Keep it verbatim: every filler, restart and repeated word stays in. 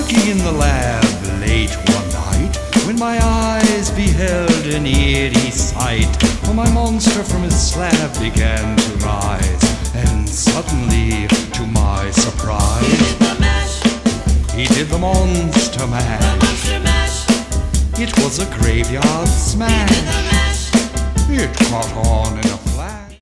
working in the lab late one night, when my eyes beheld an eerie sight. For my monster from his slab began to rise, and suddenly, to my surprise, he did the mash. He did the monster mash. The monster mash. It was a graveyard He smash. did the mash. It caught on in a